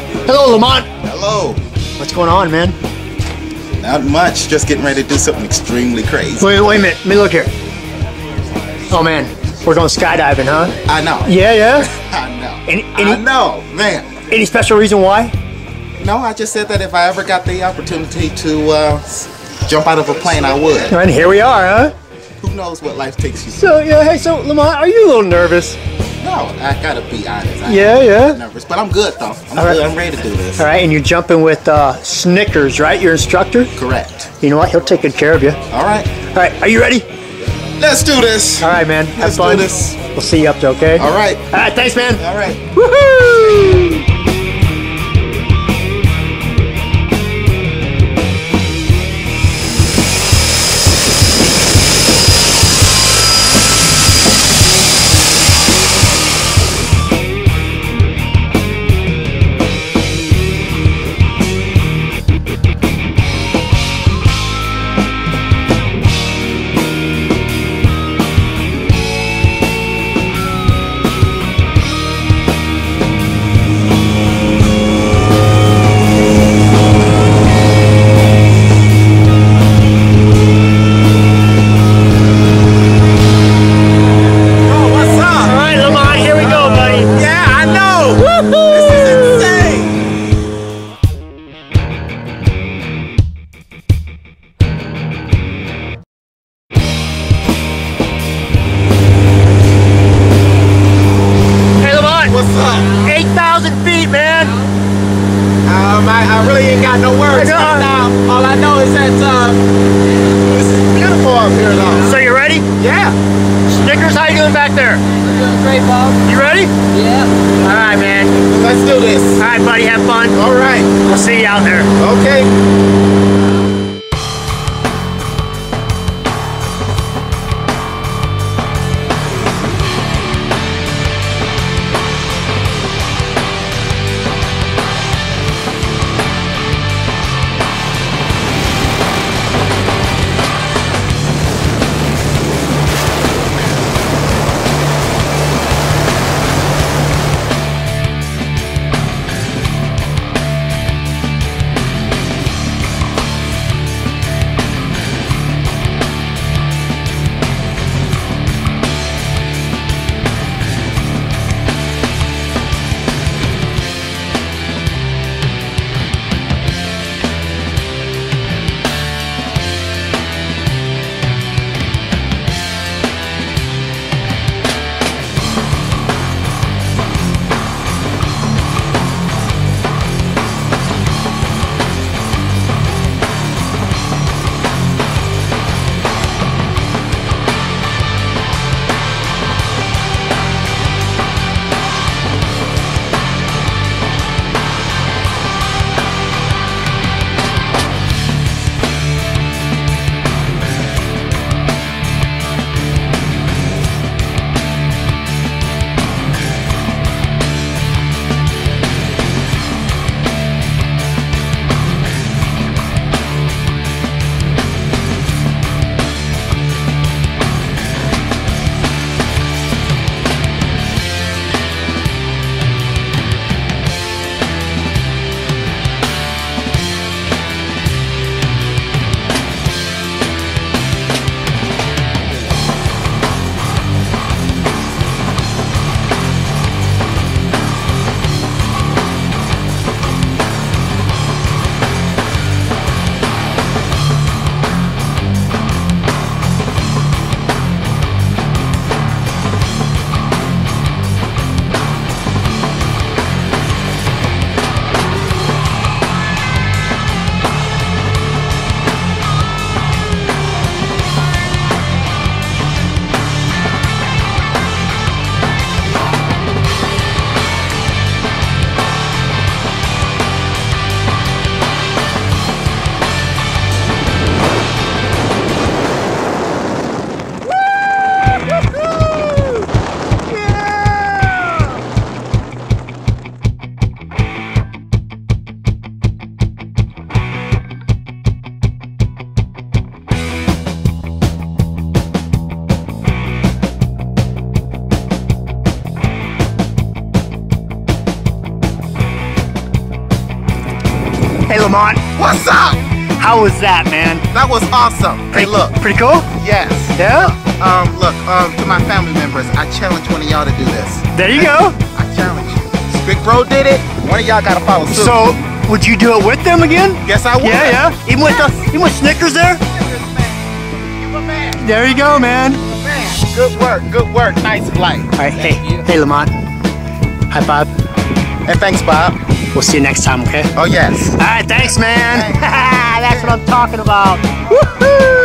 Hello, Lamont. Hello. What's going on, man? Not much. Just getting ready to do something extremely crazy. Wait a minute. Let me look here. Oh, man. We're going skydiving, huh? I know. Yeah? I know. Any, I know, man. Any special reason why? No, I just said that if I ever got the opportunity to jump out of a plane, I would. And here we are, huh? Who knows what life takes you to? So, so, Lamont, are you a little nervous? No, I gotta be honest. I'm nervous, but I'm good though. I'm good. I'm ready to do this. All right, and you're jumping with Snickers, right? Your instructor? Correct. You know what? He'll take good care of you. All right. All right, are you ready? Let's do this. All right, man. Have fun. Let's do this. We'll see you up there, okay? All right. All right, thanks, man. All right. Woohoo! What's up? 8,000 feet, man. I really ain't got no words right now. All I know is that this is beautiful up here, though. So you ready? Yeah. Snickers, how you doing back there? Doing great, Bob. You ready? Yeah. All right, man. Let's do this. All right, buddy, have fun. All right. We'll see you out there. Okay. Lamont. What's up? How was that, man? That was awesome. Hey, look. Pretty cool? Yes. Yeah? Look, to my family members, I challenge one of y'all to do this. There you go. I challenge you. Big Bro did it. One of y'all gotta follow suit. So, would you do it with them again? Yes, I would. Yeah. Even with Snickers there? You a man. There you go, man. Man, good work. Nice flight. All right, hey, Lamont. High five. And thanks, Bob. We'll see you next time, okay? Oh, yes. All right, thanks, man. Thanks. That's what I'm talking about. Woohoo!